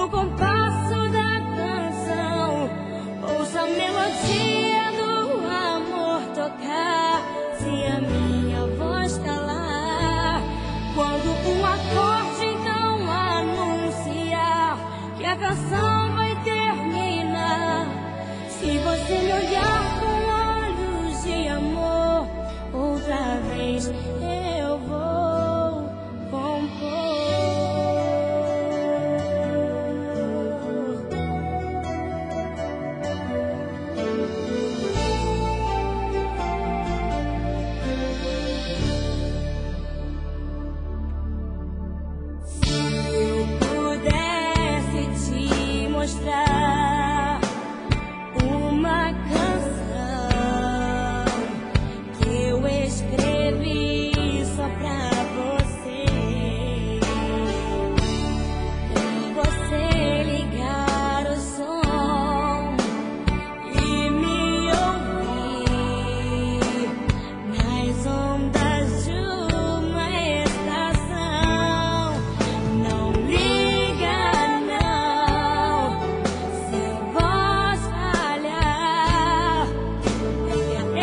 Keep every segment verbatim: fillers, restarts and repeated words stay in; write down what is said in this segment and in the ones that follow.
no compasso da canção. Ouça a melodia do amor tocar, se a minha voz calar. Quando um acorde, então anunciar que a canção vai terminar. Se você me olhar com olhos de amor, outra vez eu vou compor. Se eu pudesse te mostrar uma canção que eu escrevi só pra você, e você ligar o som e me ouvir nas ondas de uma estação. Não liga não, se a voz falhar, é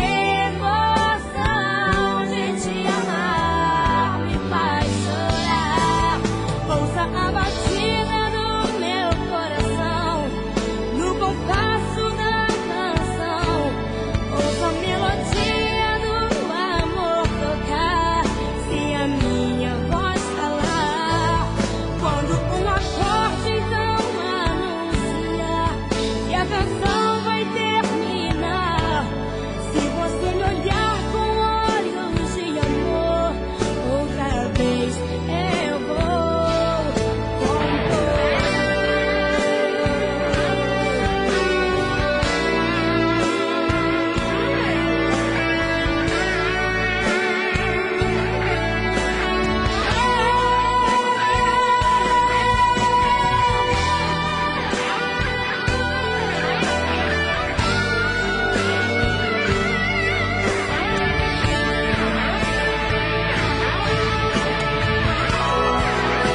a emoção de te amar me faz chorar. Ouça a batida do meu coração no compasso da canção. Ouça a melodia do amor tocar, se a minha voz falar. Quando um acorde, então anunciar que a canção vai terminar. Se você me olhar com olhos de amor, outra vez eu vou compor.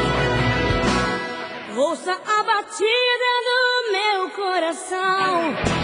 Ouça a batida do meu coração.